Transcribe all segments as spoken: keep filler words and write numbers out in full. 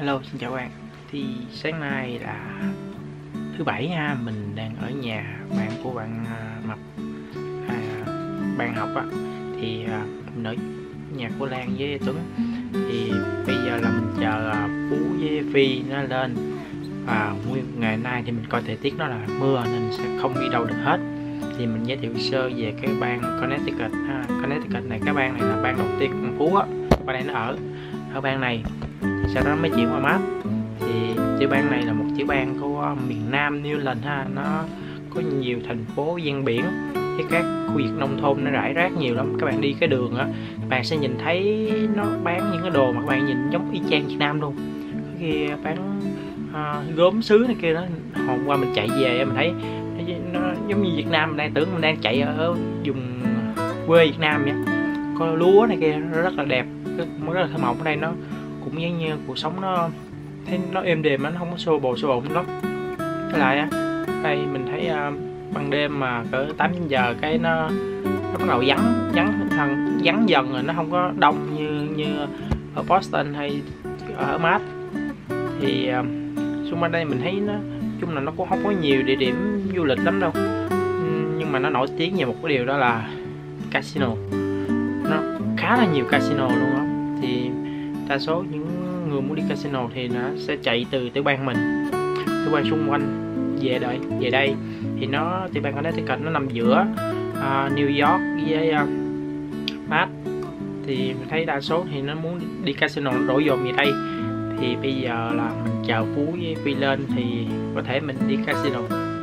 Hello, xin chào các bạn. Thì sáng nay là thứ bảy ha, mình đang ở nhà bạn của bạn uh, Mập, à, bạn học á. Thì uh, mình ở nhà của Lan với Tuấn. Thì bây giờ là mình chờ uh, Phú với Phi nó lên. Và nguyên ngày nay thì mình coi thời tiết nó là mưa nên sẽ không đi đâu được hết. Thì mình giới thiệu sơ về cái bang Connecticut ha. Connecticut này, cái bang này là bang đầu tiên của Phú á. Bang này nó ở ở bang này, sau đó mới chuyển qua Mass. Thì tiểu bang này là một tiểu bang của miền Nam New England ha, nó có nhiều thành phố ven biển với các khu vực nông thôn nó rải rác nhiều lắm. Các bạn đi cái đường á, các bạn sẽ nhìn thấy nó bán những cái đồ mà các bạn nhìn giống y chang Việt Nam luôn. Có khi bán uh, gốm sứ này kia đó. Hôm qua mình chạy về mình thấy nó giống như Việt Nam, mình đang tưởng mình đang chạy ở vùng quê Việt Nam vậy. Có lúa này kia nó rất là đẹp, rất, rất là thơ mộng. Ở đây nó cũng giống như cuộc sống nó thấy nó êm đềm, nó không có xô bồ xô bộn lắm. Với lại á, đây mình thấy uh, ban đêm mà cỡ tám chín giờ cái nó nó bắt đầu vắng vắng thằng vắng dần rồi, nó không có đông như như ở Boston hay ở Mass. Thì uh, xung quanh đây mình thấy nó chung là nó cũng không có nhiều địa điểm du lịch lắm đâu, nhưng mà nó nổi tiếng về một cái điều đó là casino. Nó khá là nhiều casino luôn á. Thì đa số những người muốn đi casino thì nó sẽ chạy từ tiểu bang mình, tiểu bang xung quanh về đây về đây thì nó tiểu bang Connecticut nó nằm giữa uh, New York với uh, Mass. Thì mình thấy đa số thì nó muốn đi casino nó đổ dồn về đây. Thì bây giờ là mình chờ Phú với Phi lên thì có thể mình đi casino,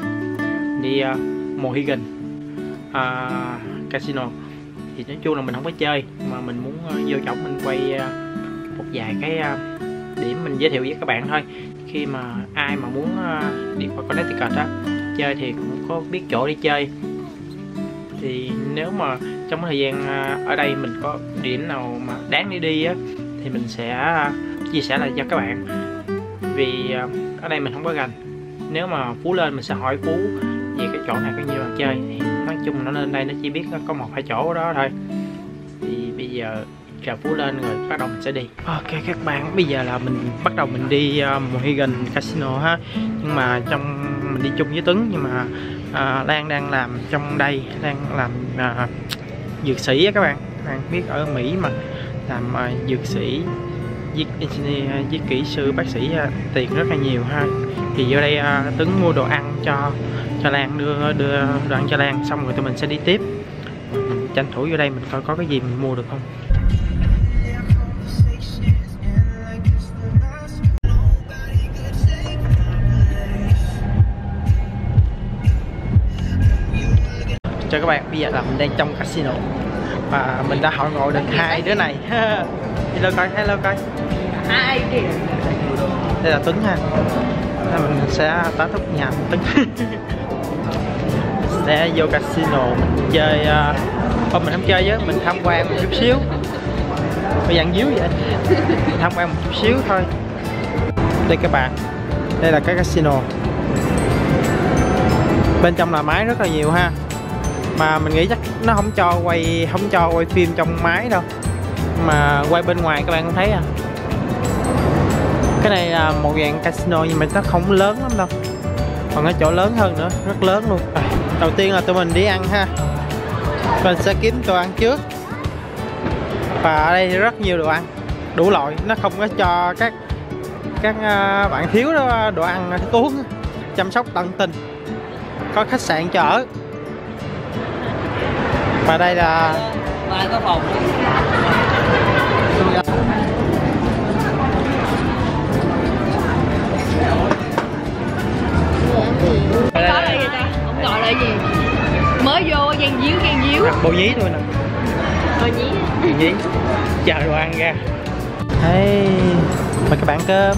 đi uh, Mohegan uh, casino. Thì nói chung là mình không có chơi mà mình muốn uh, vô trọng mình quay uh, một vài cái uh, điểm mình giới thiệu với các bạn thôi. Khi mà ai mà muốn uh, đi qua Connecticut á chơi thì cũng có biết chỗ đi chơi. Thì nếu mà trong thời gian uh, ở đây mình có điểm nào mà đáng để đi á thì mình sẽ uh, chia sẻ lại cho các bạn. Vì uh, ở đây mình không có gần. Nếu mà Phú lên mình sẽ hỏi Phú về cái chỗ này có nhiều chơi. Thì nói chung nó lên đây nó chỉ biết có một hai chỗ đó thôi. Thì bây giờ chờ Phú lên rồi bắt đầu mình sẽ đi. Ok các bạn, bây giờ là mình bắt đầu mình đi uh, Mohegan Casino ha. Nhưng mà trong mình đi chung với Tuấn, nhưng mà uh, Lan đang làm trong đây, đang làm uh, dược sĩ á các bạn. Các bạn biết ở Mỹ mà làm uh, dược sĩ với, với kỹ sư bác sĩ uh, tiền rất là nhiều ha. Thì vô đây uh, Tuấn mua đồ ăn cho cho Lan, đưa đưa đồ ăn cho Lan xong rồi tụi mình sẽ đi tiếp. Mình tranh thủ vô đây mình coi có cái gì mình mua được không. Chào các bạn, bây giờ là mình đang trong casino và mình đã hội ngộ được hai đứa này. Hello coi, hello coi. Hai kìa. Đây là Tuấn ha. Nên mình sẽ tá thúc nhà Tuấn. Sẽ vô casino mình chơi. Uh... Ô, mình không chơi với, mình tham quan một chút xíu. Bây giờ ăn díu vậy. Mình tham quan một chút xíu thôi. Đây các bạn, đây là cái casino. Bên trong là máy rất là nhiều ha. Mà mình nghĩ chắc nó không cho quay không cho quay phim trong máy đâu, mà quay bên ngoài các bạn không thấy à. Cái này là một dạng casino nhưng mà nó không lớn lắm đâu, còn cái chỗ lớn hơn nữa, rất lớn luôn. À, đầu tiên là tụi mình đi ăn ha, mình sẽ kiếm đồ ăn trước. Và ở đây rất nhiều đồ ăn đủ loại, nó không có cho các các uh, bạn thiếu đó, đồ ăn thức uống, chăm sóc tận tình, có khách sạn cho ở. Và đây là và có phòng. Có là gì ta? Không gọi là gì? Mới vô gian díu gian díu. Bồ nhí thôi nè. Bồ nhí. Bồ nhí. Chờ đồ ăn ra. Hey, mời các bạn cơm.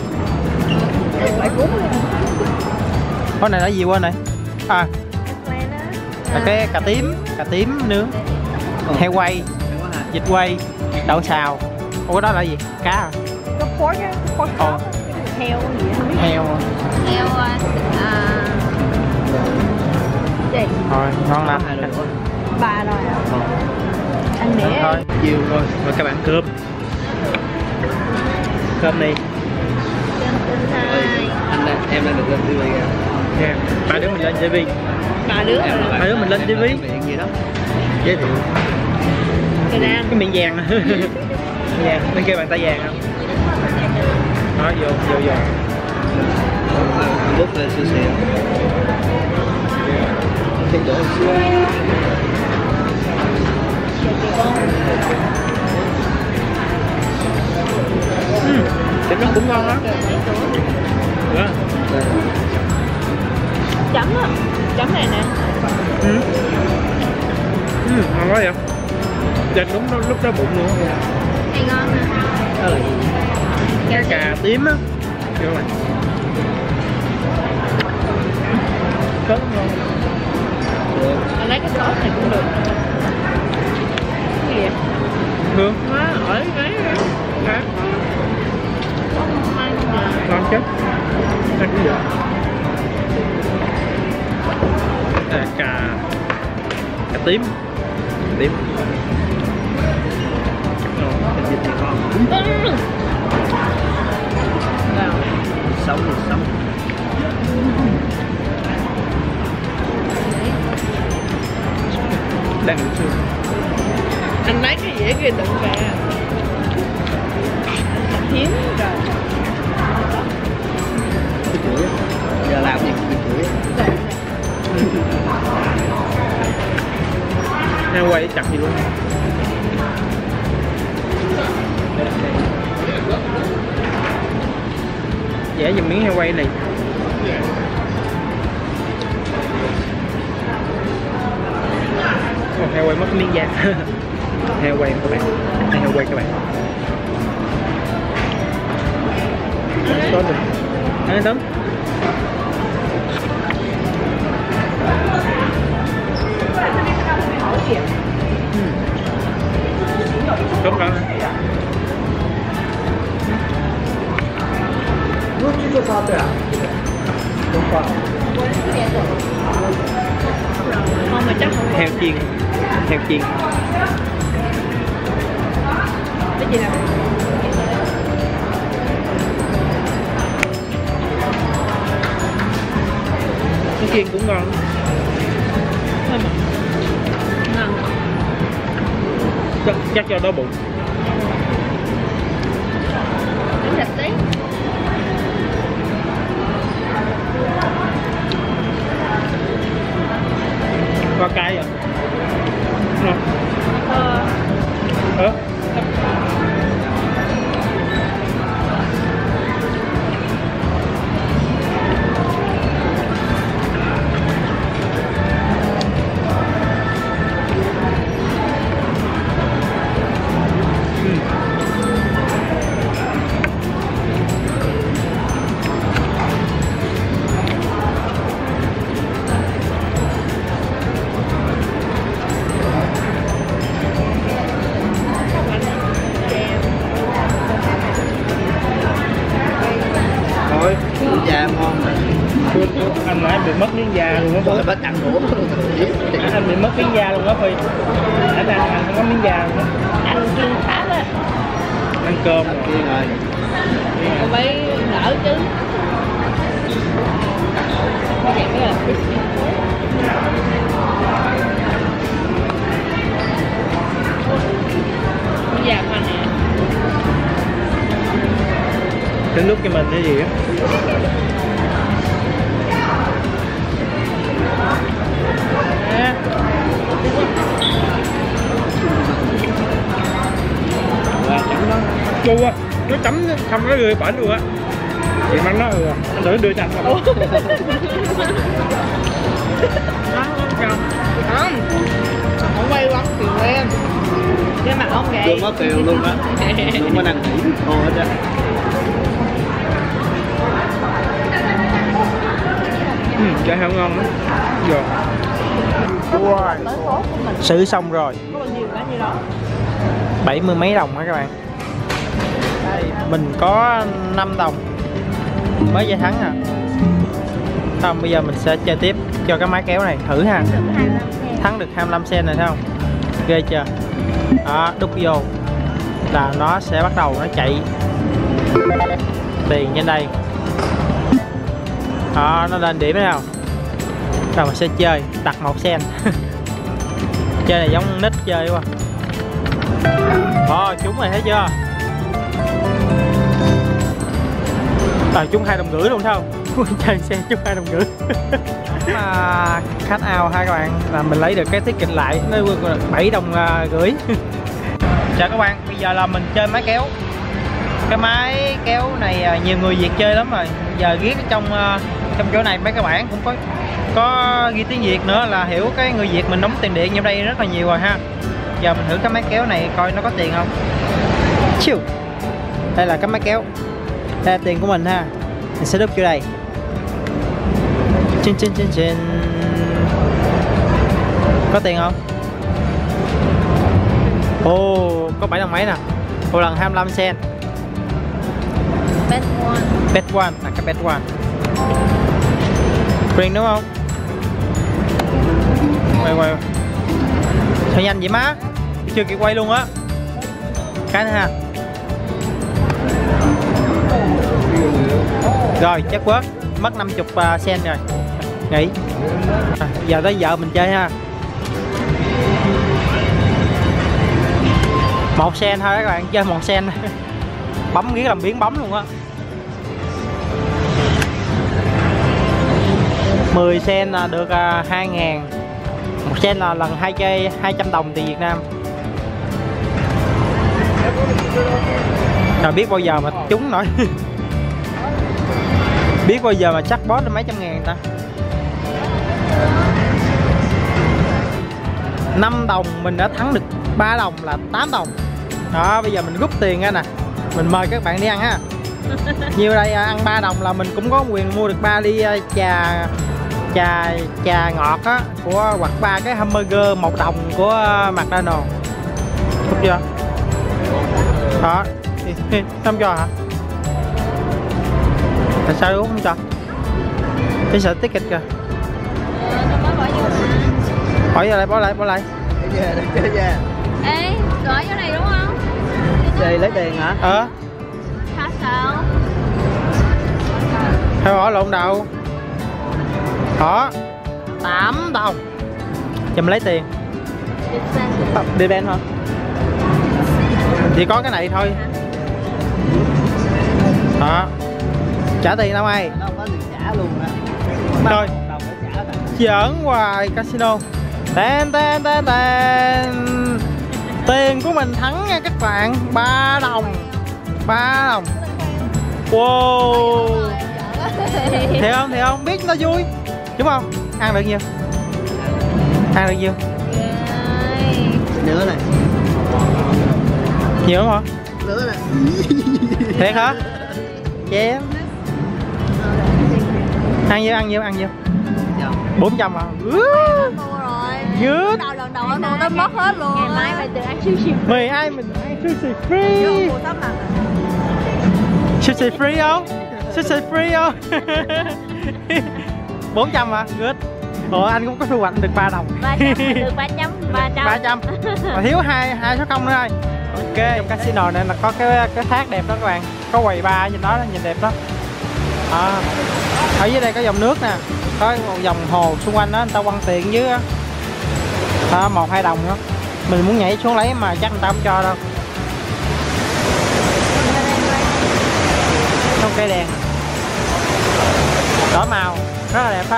Cái này là gì quên này? À, là cái cà tím, cà tím nướng, heo quay, vịt quay, đậu xào. Ủa cái đó là gì? Cá à? Có pork á, pork chop. Heo gì không biết. Heo. Heo à. Gì? Thôi, ngon lắm. Ba rồi à? Ừ. Ăn để thôi, chiều rồi, mời các bạn cơm. Cơm đi. Anh đang, em đang được lên ti vi kìa. Nè, ba đứa mình lên ti vi. Ba đứa Em là Ba đứa mình lên ti vi. miệng gì đó. Giới thiệu. Việt Nam. Cái miệng vàng nè. Vàng, bên kia bàn tay vàng không? Đó, vô, vô, vô. Bút lên xưa xìa. Thì đổ xưa. Ừ, thịt nó cũng ngon lắm. Đó. Chấm á. Chấm này nè. Ừ. Ừ, ngon quá vậy. Thịt đúng đó, lúc đó bụng nữa. Này ngon nè. Đó là gì? Cái cà tím á. Vô các bạn. Rất ngon. Được. Anh lấy cái sốt này cũng được. Cái gì vậy? Hương. Má, ở cái đấy. Hả? Không ăn giờ. Ngon chứ. Ăn cũng được. Đây là cà cà tím. Cà tím. Thịt vịt thì ngon. Nào. Sống thì sống. Đang ngủ xương. Anh lấy cái dĩa kia đựng về. Hiếm rồi. Cái chuỗi. Giờ làm gì cái chuỗi. Heo quay chặt gì luôn. Dễ dùng miếng heo quay này. Ồ, heo quay mất miếng da. Heo quay các bạn. Đây heo quay các bạn. Có được. Ăn tấm. Tốt lắm. Ngon mà chắc không. Heo chiên. Heo chiên. Cái gì nào? Heo chiên cũng ngon. Ngon. Chắc, chắc cho đói bụng. Cái thịt tí. Qua cay vậy. Ngon. Ờ. Ờ. Thôi, Da ngon mà. anh nãy bị mất miếng da luôn á. Tôi bắt ăn đũa. Anh bị mất miếng da luôn á Phi. Anh ăn ăn không có miếng da luôn á. Ăn kiêng khá đó. Ăn cơm Ăn rồi. kia rồi. Còn phải đỡ chứ. Cái này mới là bây giờ mà nè. Đến lúc cho mình cái gì á. Qua chấm đó. Chua á. Nó chấm xong nó rơi bển luôn á. Chị ăn nó ừ. Anh thử đưa cho anh không? Không. Không quay quăng tiền em. Cái mặt ông gầy. Luôn có kiều luôn á. Luôn có năng nghỉ cô hết á. Ừ, chả heo ngon lắm. Rồi. Wow. Tới phố của mình Xử xong rồi. có bao nhiêu cả như đó. Bảy mươi mấy đồng hả các bạn? Đây, mình có năm đồng mới về thắng à. Không, bây giờ mình sẽ chơi tiếp cho cái máy kéo này thử ha. Thắng được hai mươi lăm sen này thấy không? Ghê chưa? Đó, đút vô là nó sẽ bắt đầu nó chạy tiền trên đây. Đó, nó lên điểm đấy nào. Rồi mình sẽ chơi đặt một sen. Chơi này giống nít chơi quá. Ồ, trúng rồi thấy chưa? À, trúng hai đồng rưỡi luôn sao? Chơi sen trúng hai đồng rưỡi. Mà khách out ha các bạn, là mình lấy được cái tiết kiệm lại nó bảy đồng rưỡi. Chào các bạn, bây giờ là mình chơi máy kéo. Cái máy kéo này nhiều người Việt chơi lắm rồi. Giờ viết trong trong chỗ này mấy các bạn cũng có có ghi tiếng Việt nữa, là hiểu cái người Việt mình đóng tiền điện trong đây rất là nhiều rồi ha. Giờ mình thử cái máy kéo này coi nó có tiền không. Chiu. Đây là cái máy kéo. Đây là tiền của mình ha. Mình sẽ đúp vô đây. Chinh chinh chinh chinh. Có tiền không? Ồ, oh, có bảy đồng mấy nè. Một lần hai mươi lăm sen. Bet one. Bet one, là cái bet one. Quyền đúng không? Quay quay. Sao nhanh vậy má? Chưa kịp quay luôn á. Cái nữa ha. Rồi chắc quớt. Mất năm mươi uh, sen rồi. Nghỉ. À, giờ tới vợ mình chơi ha. Một sen thôi các bạn, chơi một sen. Bấm ghế làm biến bấm luôn á. mười sen là được uh, hai ngàn. Một sen là lần hai chơi hai trăm đồng tiền Việt Nam. Rồi biết bao giờ mà trúng nổi. Biết bao giờ mà chắc boss được mấy trăm ngàn ta. năm đồng mình đã thắng được ba đồng là tám đồng. Đó, bây giờ mình rút tiền ra nè. Mình mời các bạn đi ăn ha. Như đây ăn ba đồng là mình cũng có quyền mua được ba ly trà trà trà ngọt á của, hoặc ba cái hamburger một đồng của McDonald's. Đúng chưa? Đó. Không cho hả? Tại sao đúng không cho? Cái sợ ticket kìa. Bỏ vô lại, bỏ lại, bỏ lại. Ê, gửi vô này đúng không? Đi lấy tiền hả? Ờ. Hả sao? Thôi bỏ lộn đầu. Đó. tám đồng. Cho mình lấy tiền. Đi bên hả? Chỉ có cái này thôi. Đó. Trả tiền đâu ai? Đâu có tiền trả luôn á. Rồi. Giỡn hoài casino. Tên tên tên tên. Tiền của mình thắng nha các bạn. ba đồng. ba đồng. Wow. Thiệt không? Thiệt không? Biết nó vui. Đúng không? Ăn được nhiêu? Ăn được nhiêu? Nữa này. Nhiều lắm hả? Nữa này. Thiệt hả? Chém. Ăn nhiêu? Ăn nhiêu? Ăn nhiêu? bốn trăm à? Good. Đầu lần đầu tôi tới mất hết luôn. Ngày mai mày tự ăn sushi. Mày ai mình ăn sushi free. Sushi free không? Sushi free không? bốn trăm à? Good. Ủa anh cũng có thu hoạch được ba đồng. ba trăm được ba trăm, ba trăm. ba trăm. Mà thiếu hai hai số không nữa thôi. Ok, trong casino này là có cái cái thác đẹp đó các bạn. Có quầy bar trên đó, nhìn đẹp đó. À, ở dưới đây có dòng nước nè, có một dòng hồ xung quanh đó, người ta quăng tiền dưới á. À, một hai đồng nữa. Mình muốn nhảy xuống lấy mà chắc người ta không cho đâu. Không cây đèn đỏ màu rất là đẹp ha.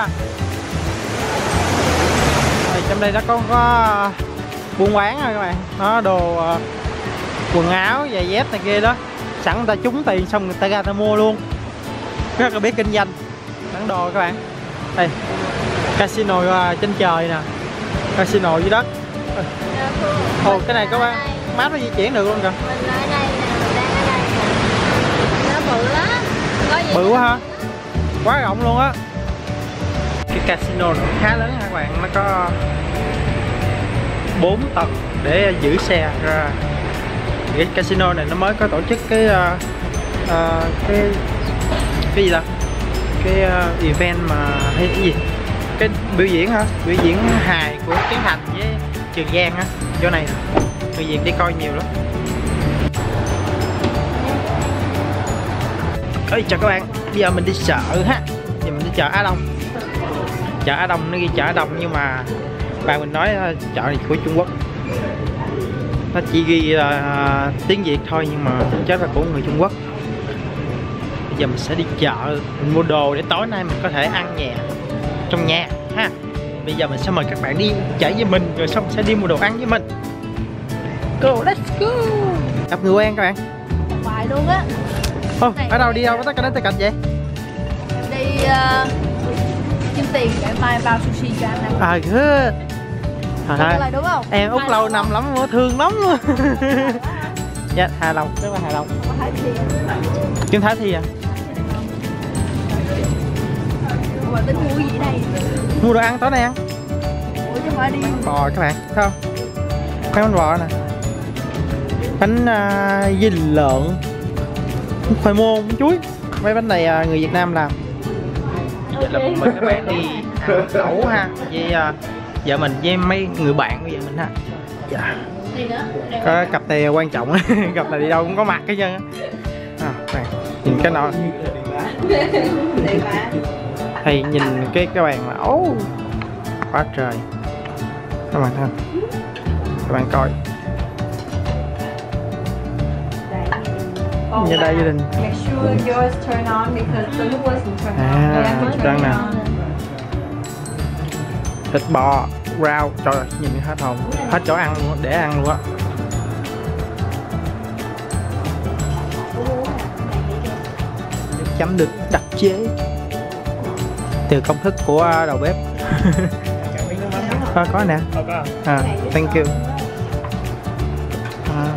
Thì trong đây nó có, có buôn bán rồi các bạn, nó đồ uh, quần áo giày dép này kia đó, sẵn người ta trúng tiền xong người ta ra người ta mua luôn, rất là biết kinh doanh bán đồ các bạn. Đây casino uh, trên trời nè, casino dưới đất. Ồ oh, cái này có map nó di chuyển được luôn kìa. Mình ở đây nè, mình đang ở đây nè. Nó bự lắm. Có gì bự quá ha, quá rộng luôn á. Cái casino nó khá lớn ha các bạn, nó có bốn tầng để giữ xe ra. Cái casino này nó mới có tổ chức cái uh, uh, cái cái gì ta, cái uh, event mà hay cái gì, cái biểu diễn hả, biểu diễn hài của Trấn Thành với Trường Giang á, chỗ này nè, người Việt đi coi nhiều lắm. Ê chào các bạn, Bây giờ mình đi chợ ha. Giờ mình đi chợ Á Đông. Chợ Á Đông, nó ghi chợ Á Đông nhưng mà bạn mình nói chợ này của Trung Quốc. Nó chỉ ghi uh, tiếng Việt thôi nhưng mà thực chất là của người Trung Quốc. Bây giờ mình sẽ đi chợ, mình mua đồ để tối nay mình có thể ăn nhẹ trong nhà ha. Bây giờ mình sẽ mời các bạn đi chợ với mình rồi xong sẽ đi mua đồ ăn với mình. Go, let's go. Gặp người quen các bạn. Hoài luôn á. Ô, ở đâu đi đâu có tất cả đến tất cả vậy? Đi uh, kiếm tiền để mai bao sushi cho anh ăn. À good. Trời ơi, Là đúng không? em út lâu năm lắm, thương lắm luôn. Dạ, hài lòng, rất là hài lòng. Kim Thái Thi à? Mà tính mua gì đây? Mua đồ ăn tối nay ăn. Ủa chứ phải đi Bò các bạn, thấy không? Mấy bánh bò nè. Bánh uh, dì lợn, khoai môn, chuối. Mấy bánh này uh, người Việt Nam làm. Giờ là mình các bạn đi ăn lẩu ha. Với uh, vợ mình với mấy người bạn của vợ mình ha. Dạ. Có cặp này quan trọng. Cặp này đi đâu cũng có mặt cái chân á. À, bạn nhìn cái nọ. Thì nhìn cái cái bàn là ố quá trời. Các bạn thấy không? Các bạn coi. Như đây gia đình. À, đang nè. Thịt bò, rau, trời ơi, nhìn hết hồn, hết chỗ ăn luôn, để ăn luôn á. Chấm được đặc chế từ công thức của đầu bếp. Có, có nè. À, thank you. À.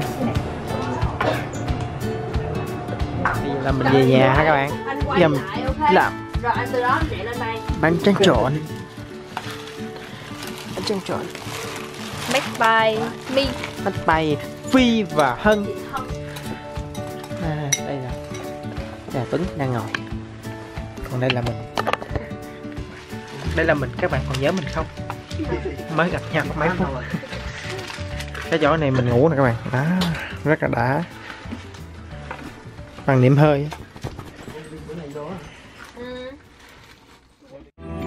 Bây giờ là mình về nhà ha các bạn. Bây giờ mình làm bánh tráng trộn. Bánh tráng trộn. Make by me. Bánh bay Phi và Hân. À, đây là đây là Tuấn đang ngồi. Còn đây là mình. Đây là mình, các bạn còn nhớ mình không? Mới gặp nhau có mấy phút. Cái chỗ này mình ngủ nè các bạn. Đó, rất là đã. Bằng niệm hơi.